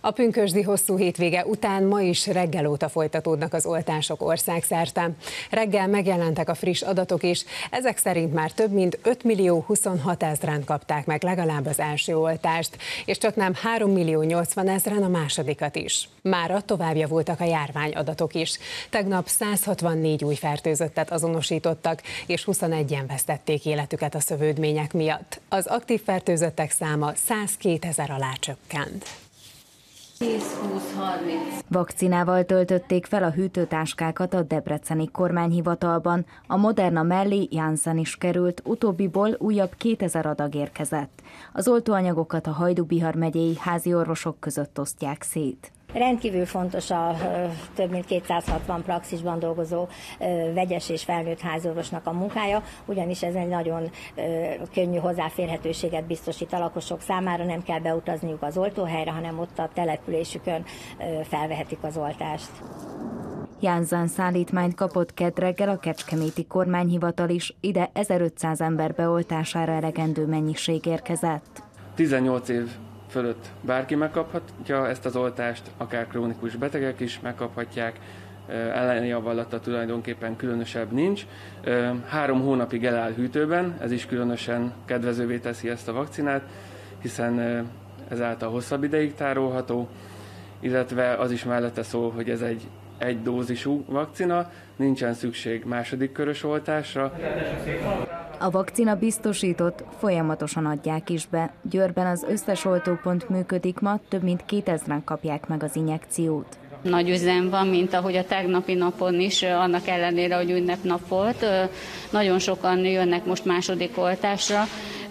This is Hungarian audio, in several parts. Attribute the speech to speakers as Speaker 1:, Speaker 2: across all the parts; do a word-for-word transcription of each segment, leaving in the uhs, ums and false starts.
Speaker 1: A pünkösdi hosszú hétvége után ma is reggel óta folytatódnak az oltások országszerte. Reggel megjelentek a friss adatok is, ezek szerint már több mint öt millió huszonhat ezren kapták meg legalább az első oltást, és csaknem három millió nyolcvan ezren a másodikat is. Mára tovább javultak a járványadatok is. Tegnap száz hatvannégy új fertőzöttet azonosítottak, és huszonegyen vesztették életüket a szövődmények miatt. Az aktív fertőzöttek száma százkétezer alá csökkent.
Speaker 2: tíz, húsz, harminc.
Speaker 3: Vakcinával töltötték fel a hűtőtáskákat a debreceni kormányhivatalban. A Moderna mellé Janssen is került, utóbbiból újabb kétezer adag érkezett. Az oltóanyagokat a Hajdú-Bihar megyei házi orvosok között osztják szét.
Speaker 4: Rendkívül fontos a több mint kétszázhatvan praxisban dolgozó vegyes és felnőtt háziorvosnak a munkája, ugyanis ez egy nagyon könnyű hozzáférhetőséget biztosít a lakosok számára, nem kell beutazniuk az oltóhelyre, hanem ott a településükön felvehetik az oltást.
Speaker 3: Janssen szállítmányt kapott kedd reggel a kecskeméti kormányhivatal is, ide ezerötszáz ember beoltására elegendő mennyiség érkezett.
Speaker 5: tizennyolc év fölött bárki megkaphatja ezt az oltást, akár krónikus betegek is megkaphatják, ellenjavallata tulajdonképpen különösebb nincs. Három hónapig eláll hűtőben, ez is különösen kedvezővé teszi ezt a vakcinát, hiszen ezáltal hosszabb ideig tárolható, illetve az is mellette szól, hogy ez egy egy dózisú vakcina, nincsen szükség második körös oltásra.
Speaker 3: A vakcina biztosított, folyamatosan adják is be. Győrben az összes oltópont működik ma, több mint kétezren kapják meg az injekciót.
Speaker 2: Nagy üzem van, mint ahogy a tegnapi napon is, annak ellenére, hogy ünnepnap volt. Nagyon sokan jönnek most második oltásra.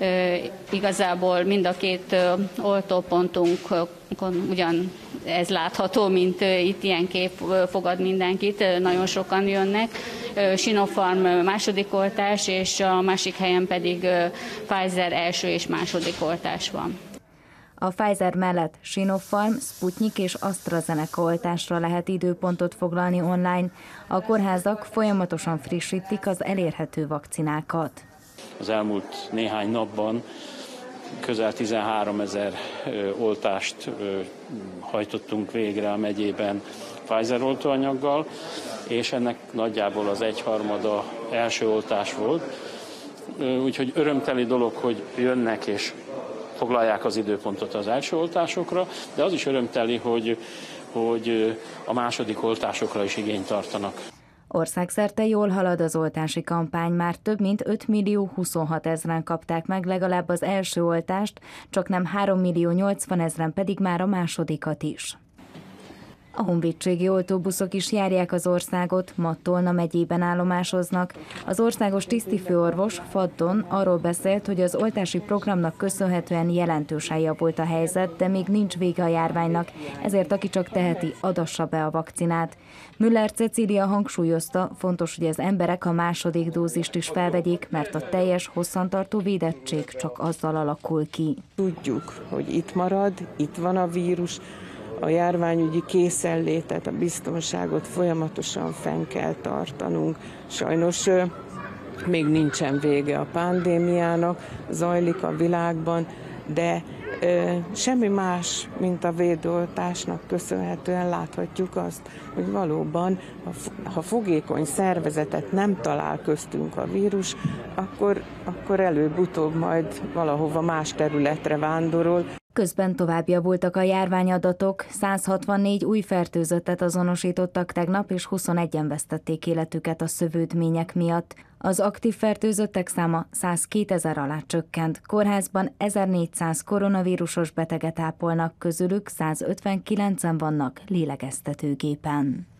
Speaker 2: Igazából mind a két oltópontunkon ugyan ez látható, mint itt ilyen kép fogad mindenkit, nagyon sokan jönnek. Sinopharm második oltás, és a másik helyen pedig Pfizer első és második oltás van.
Speaker 3: A Pfizer mellett Sinopharm, Sputnik és AstraZeneca oltásra lehet időpontot foglalni online. A kórházak folyamatosan frissítik az elérhető vakcinákat.
Speaker 6: Az elmúlt néhány napban közel tizenháromezer oltást hajtottunk végre a megyében Pfizer oltóanyaggal, és ennek nagyjából az egyharmada első oltás volt. Úgyhogy örömteli dolog, hogy jönnek és foglalják az időpontot az első oltásokra, de az is örömteli, hogy, hogy a második oltásokra is igényt tartanak.
Speaker 3: Országszerte jól halad az oltási kampány, már több mint öt millió huszonhat ezren kapták meg legalább az első oltást, csaknem három millió nyolcvan ezren pedig már a másodikat is. A honvédségi oltóbuszok is járják az országot, ma Tolna megyében állomásoznak. Az országos tisztifőorvos Faddon arról beszélt, hogy az oltási programnak köszönhetően jelentősen javult a helyzet, de még nincs vége a járványnak, ezért aki csak teheti, adassa be a vakcinát. Müller Cecília hangsúlyozta, fontos, hogy az emberek a második dózist is felvegyék, mert a teljes, hosszantartó védettség csak azzal alakul ki.
Speaker 7: Tudjuk, hogy itt marad, itt van a vírus, a járványügyi készenlétet, a biztonságot folyamatosan fenn kell tartanunk. Sajnos még nincsen vége a pandémiának, zajlik a világban, de semmi más, mint a védőoltásnak köszönhetően láthatjuk azt, hogy valóban, ha fogékony szervezetet nem talál köztünk a vírus, akkor, akkor előbb-utóbb majd valahova más területre vándorol.
Speaker 3: Közben tovább javultak a járványadatok, száz hatvannégy új fertőzöttet azonosítottak tegnap, és huszonegyen vesztették életüket a szövődmények miatt. Az aktív fertőzöttek száma százkétezer alá csökkent. Kórházban ezernégyszáz koronavírusos beteget ápolnak, közülük százötvenkilencen vannak lélegeztetőgépen.